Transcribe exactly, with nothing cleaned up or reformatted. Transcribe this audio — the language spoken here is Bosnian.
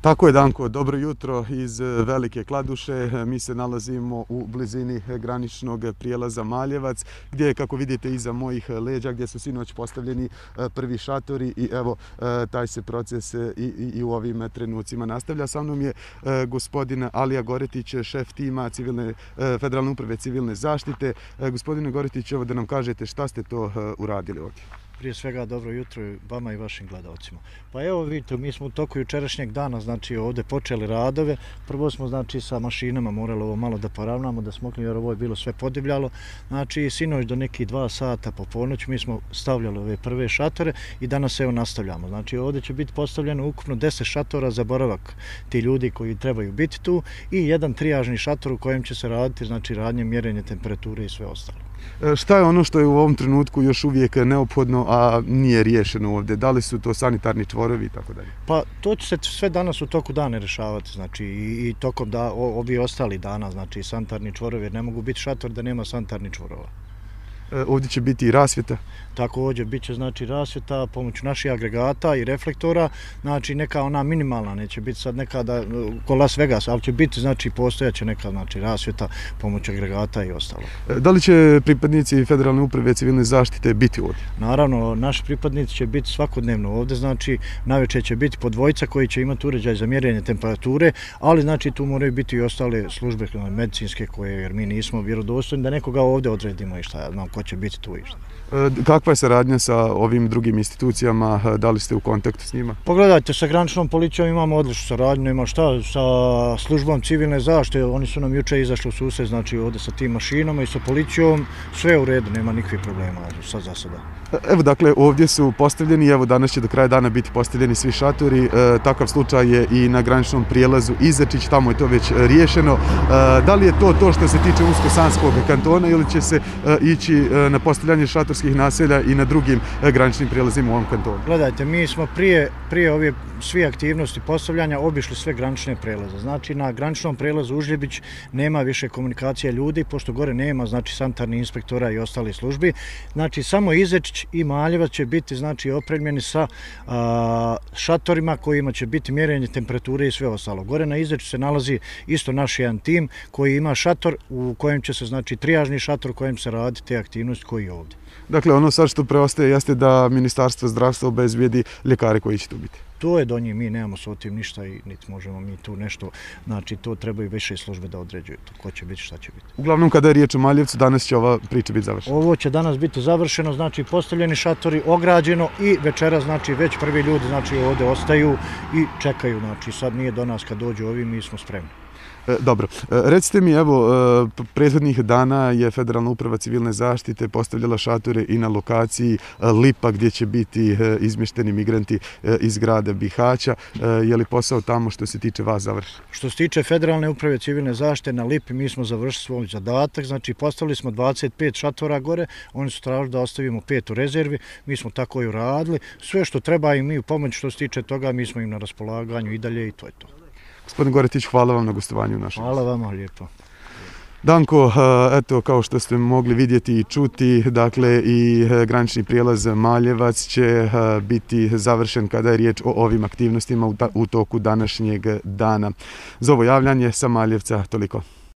Tako je, Danko, dobro jutro iz Velike Kladuše. Mi se nalazimo u blizini graničnog prijelaza Maljevac, gdje, kako vidite iza mojih leđa, gdje su sinoć postavljeni prvi šatori i evo, taj se proces i, i, i u ovim trenucima nastavlja. Sa mnom je gospodin Alija Goretić, šef tima civilne, Federalne uprave civilne zaštite. Gospodine Goretić, evo da nam kažete šta ste to uradili ovdje. Prije svega dobro jutro vama i vašim gledalcima. Pa evo vidite, mi smo u toku jučerašnjeg dana znači ovdje počeli radove. Prvo smo znači sa mašinama morali ovo malo da poravnamo, da smokli jer ovo je bilo sve podivljalo. Znači sinoć do nekih dva sata po ponoć mi smo stavljali ove prve šatore i danas evo nastavljamo. Znači ovdje će biti postavljeno ukupno deset šatora za boravak ti ljudi koji trebaju biti tu i jedan trijažni šator u kojem će se raditi znači radnje, mjerenje temperature i sve ostalo. Šta je ono što je u ovom trenutku još uvijek neophodno, a nije riješeno ovdje? Da li su to sanitarni čvorovi i tako dalje? Pa to će se sve danas u toku dana rješavati, znači i, i tokom da, ovi ostali dana, znači sanitarni čvorovi, jer ne mogu biti šator da nema sanitarnih čvorova. Ovdje će biti i rasvjeta? Također, bit će znači rasvjeta pomoću naših agregata i reflektora, znači neka ona minimalna, neće biti sad neka da, ko Las Vegas, ali će biti znači postojaće neka znači rasvjeta pomoću agregata i ostalo. Da li će pripadnici Federalne uprave civilne zaštite biti ovdje? Naravno, naši pripadnici će biti svakodnevno ovdje, znači navečer će biti po dvojica koji će imati uređaj za mjerenje temperature, ali znači tu moraju biti i ostale službe medicinske koje, jer mi nismo vjerodostojni da nekoga ovdje odredimo i šta ja znam ko će biti tu i šta. Kakva je saradnja sa ovim drugim institucijama, da li ste u kontaktu s njima? Pogledajte, sa graničnom policijom imamo odličnu saradnju, nema šta, sa službom civilne zaštite, oni su nam juče izašli u susret, znači ovdje sa tim mašinama i sa policijom, sve u redu, nema nikakvih problema sad za sada. Evo dakle, ovdje su postavljeni, evo danas će do kraja dana biti postavljeni svi šatori, e, takav slučaj je i na graničnom prijelazu Izačić, tamo je to već riješeno. E, da li je to to što se tiče Unsko-Sanskog kantona ili će se e, ići e, na postavljanje šatorskih naselja i na drugim e, graničnim prijelazima u ovom kantonu? Gledajte, mi smo prije, prije ove svi aktivnosti postavljanja obišli sve granične prijelaze. Znači na graničnom prijelazu Užljebić nema više komunikacije ljudi, pošto gore nema znači sanitarnih inspektora i ostali službi. Znači samo Izačić i Maljevac će biti znači opremljeni sa a, šatorima kojima će biti mjerenje temperature i sve ostalo. Gore na Izačiću se nalazi isto naš jedan tim koji ima šator u kojem će se znači trijažni šator u kojem se radi te aktivnosti koji je ovdje. Dakle, ono sad što preostaje jeste da Ministarstvo zdravstva obezbijedi ljekare koji će tu biti. To je do njih, mi nemamo s tim ništa i niti možemo mi tu nešto, znači to trebaju više službe da određuju to, ko će biti, šta će biti. Uglavnom, kada je riječ o Maljevcu, danas će ova priča biti završena? Ovo će danas biti završeno, znači postavljeni šatori, ograđeno i večera, znači već prvi ljudi znači ovdje ostaju i čekaju, znači sad nije do nas kad dođu ovi, mi smo spremni. Dobro, recite mi, evo, prethodnih dana je Federalna uprava civilne zaštite postavljala šatore i na lokaciji Lipa gdje će biti izmješteni migranti iz grada Bihaća. Je li posao tamo što se tiče vas završen? Što se tiče Federalne uprave civilne zaštite na Lipi mi smo završili svoj zadatak, znači postavili smo dvadeset pet šatora gore, oni su tražili da ostavimo pet u rezervi, mi smo tako i uradili, sve što treba i mi u pomoć što se tiče toga mi smo im na raspolaganju i dalje i to je to. Gospodin Goretić, hvala vam na gostovanju u našem. Hvala vama, lijepo. Danko, eto, kao što ste mogli vidjeti i čuti, dakle i granični prijelaz Maljevac će biti završen kada je riječ o ovim aktivnostima u toku današnjeg dana. Za ovo javljanje sa Maljevca toliko.